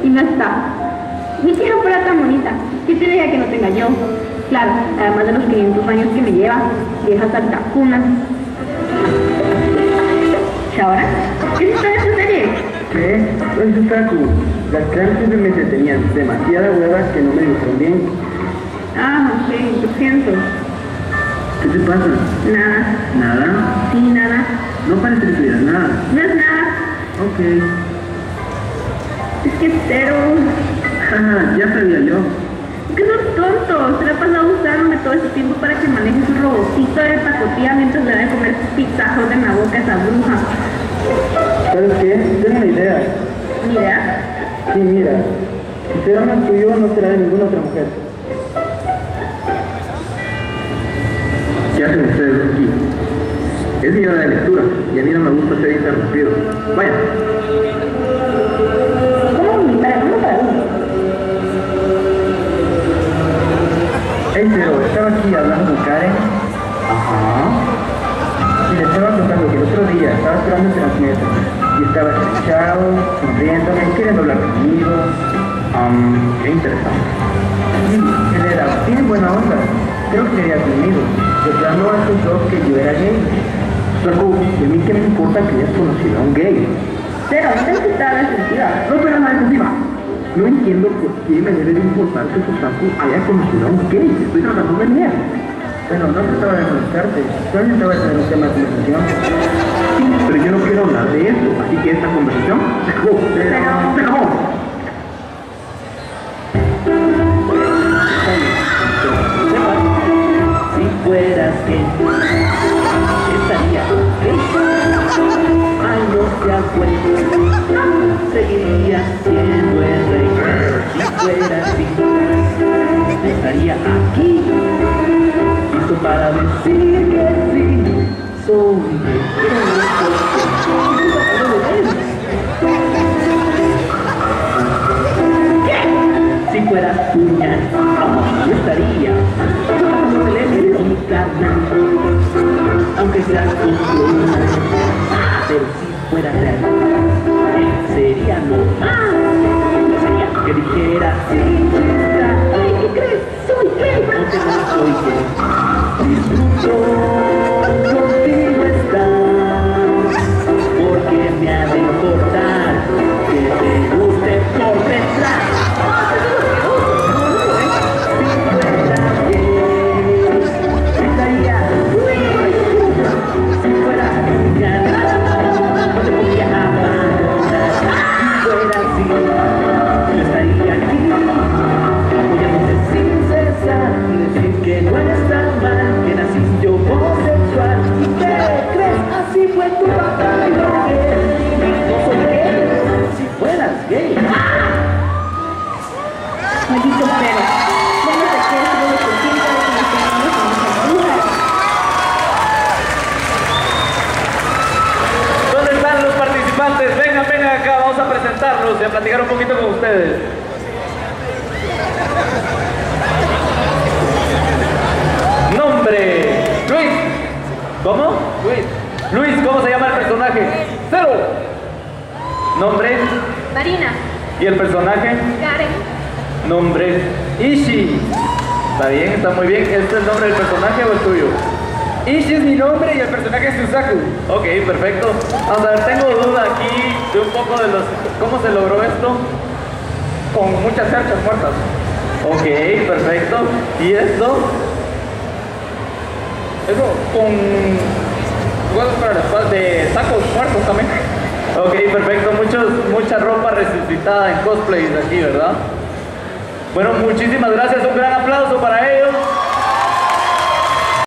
y no está. Mi hija fuera tan bonita, ¿qué te diría que no tenga yo? Claro, además de los 500 años que me lleva, vieja saltacuna. ¿Y ahora? ¿Qué está de esa serie? ¿Qué? Pues Suzaku, las clases siempre me entretenían demasiada hueva que no me dibujaron bien. Ah, sí, lo siento. ¿Qué te pasa? Nada. ¿Nada? Sí, nada. No parece que tuvieras nada. No es nada. Ok. Es que cero. Jaja, ya sabía yo. ¿Qué son tontos? Se le ha pasado usándome todo este tiempo para que maneje su robotito de pacotilla mientras le da de comer pizzajos en la boca a esa bruja. ¿Sabes qué? Tengo una idea. ¿Una idea? Sí, mira. Si será más tuyo, no será de ninguna otra mujer. ¿Qué hacen ustedes aquí? Es mi hora de lectura y a mí no me gusta ser interrumpido. Vaya. ¿Cómo? ¿Para uno para uno? Hey, pero estaba aquí hablando con Karen. Ajá. Y le estaba contando que el otro día estaba esperando el Transmetro y estaba estrechado, sonriéndome, queriendo hablar conmigo. Qué interesante. Sí, él era bien buena onda. Creo que quería conmigo. De plano a estos dos que yo era gay. Saku, ¿y a mí qué me importa que hayas conocido a un gay? Cero, no necesitaba la defensiva. No, pero la defensiva. No entiendo por qué me debe de importar que Suzaku haya conocido a un gay. Estoy tratando de leer. Bueno, no trataba de molestarte. Solo intentaba tener un tema de conversación. Sí, pero yo no quiero hablar de eso. Así que esta conversación se acabó. Se acabó. Si fueras gay, estaría gay. Ay, no seas bueno, seguiría siendo el rey. Si fuera así, estaría aquí, listo para decir que sí, soy Si fueras puñal, yo estaría tocándole mi carnal, aunque sea con pero si fuera real, sería normal. Sería que dijera sí, ay, ¿qué crees? Soy gay. Aunque no soy gay, disfruto contigo estar, porque me ha de importar que te guste por detrás. Que no es tan mal, que naciste homosexual. ¿Y qué crees? Así fue tu papá y no soy gay. Si fueras gay. Maldito cero. ¿Dónde te quedas todo lo que siempre de que nos tenemos con nuestras brujas? ¿Dónde están los participantes? Vengan, vengan acá, vamos a presentarlos y a platicar un poquito con ustedes. Nombre, Luis. ¿Cómo? Luis. Luis, ¿cómo se llama el personaje? Cero. Nombre. Marina. ¿Y el personaje? Karen. Nombre. Ishi. Está bien, está muy bien. ¿Este es el nombre del personaje o el tuyo? Ishi es mi nombre y el personaje es Suzaku. Ok, perfecto. Vamos a ver, tengo duda aquí de un poco de los... ¿Cómo se logró esto? Con muchas cerchas muertas. Ok, perfecto. ¿Y esto? Eso con huevos para la espalda de sacos muertos también. Ok, perfecto. Mucha ropa resucitada en cosplays aquí, ¿verdad? Bueno, muchísimas gracias. Un gran aplauso para ellos.